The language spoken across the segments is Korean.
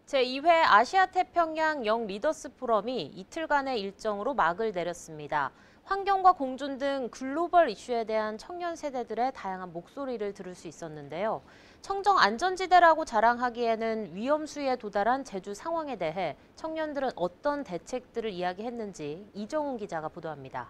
제2회 아시아태평양 영 리더스 포럼이 이틀간의 일정으로 막을 내렸습니다. 환경과 공존 등 글로벌 이슈에 대한 청년 세대들의 다양한 목소리를 들을 수 있었는데요. 청정 안전지대라고 자랑하기에는 위험 수위에 도달한 제주 상황에 대해 청년들은 어떤 대책들을 이야기했는지 이정훈 기자가 보도합니다.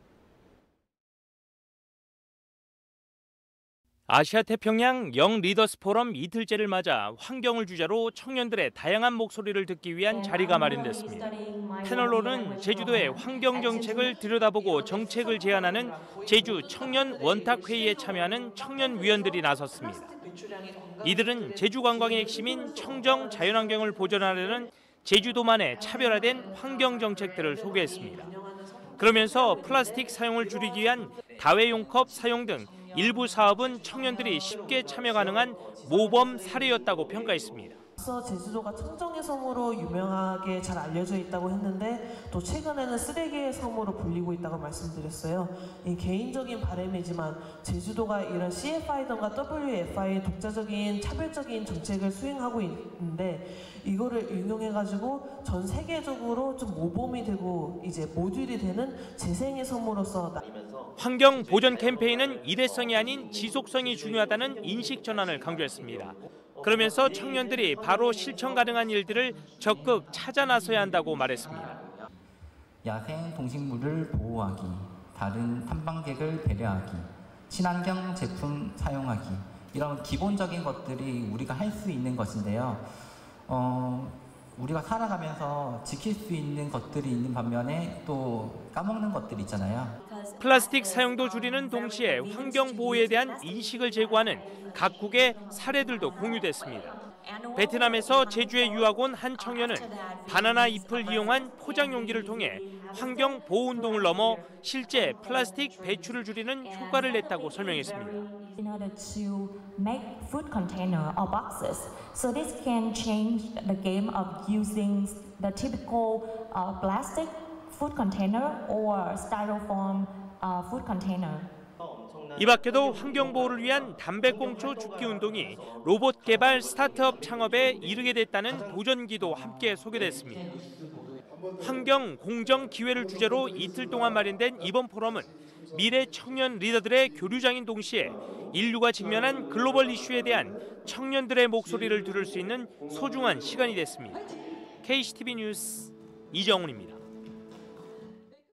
아시아태평양 영 리더스 포럼 이틀째를 맞아 환경을 주제로 청년들의 다양한 목소리를 듣기 위한 자리가 마련됐습니다. 패널로는 제주도의 환경 정책을 들여다보고 정책을 제안하는 제주 청년 원탁회의에 참여하는 청년 위원들이 나섰습니다. 이들은 제주 관광의 핵심인 청정 자연환경을 보존하려는 제주도만의 차별화된 환경 정책들을 소개했습니다. 그러면서 플라스틱 사용을 줄이기 위한 다회용 컵 사용 등 일부 사업은 청년들이 쉽게 참여 가능한 모범 사례였다고 평가했습니다. 제주도가 청정의 섬으로 유명하게 잘 알려져 있다고 했는데 또 최근에는 쓰레기의 섬으로 불리고 있다고 말씀드렸어요. 이 개인적인 바람이지만 제주도가 이런 CFI든가 WFI의 독자적인 차별적인 정책을 수행하고 있는데 이거를 응용해가지고 전 세계적으로 좀 모범이 되고 이제 모듈이 되는 재생의 섬으로서 환경 보존 캠페인은 일회성이 아닌 지속성이 중요하다는 인식 전환을 강조했습니다. 그러면서 청년들이 바로 실천 가능한 일들을 적극 찾아 나서야 한다고 말했습니다. 야생 동식물을 보호하기, 다른 탐방객을 배려하기, 친환경 제품 사용하기 이런 기본적인 것들이 우리가 할 수 있는 것인데요. 우리가 살아가면서 지킬 수 있는 것들이 있는 반면에 또 까먹는 것들이 있잖아요. 플라스틱 사용도 줄이는 동시에 환경 보호에 대한 인식을 제고하는 각국의 사례들도 공유됐습니다. 베트남에서 제주에 유학 온 한 청년은 바나나 잎을 이용한 포장 용기를 통해 환경 보호 운동을 넘어 실제 플라스틱 배출을 줄이는 효과를 냈다고 설명했습니다. In order to make food container or boxes, so this can change the game of using the typical plastic food container or styrofoam food container. 이 밖에도 환경 보호를 위한 담배꽁초 줍기 운동이 로봇 개발 스타트업 창업에 이르게 됐다는 도전기도 함께 소개됐습니다. 환경 공정 기회를 주제로 이틀 동안 마련된 이번 포럼은 미래 청년 리더들의 교류장인 동시에 인류가 직면한 글로벌 이슈에 대한 청년들의 목소리를 들을 수 있는 소중한 시간이 됐습니다. KCTV 뉴스 이정훈입니다.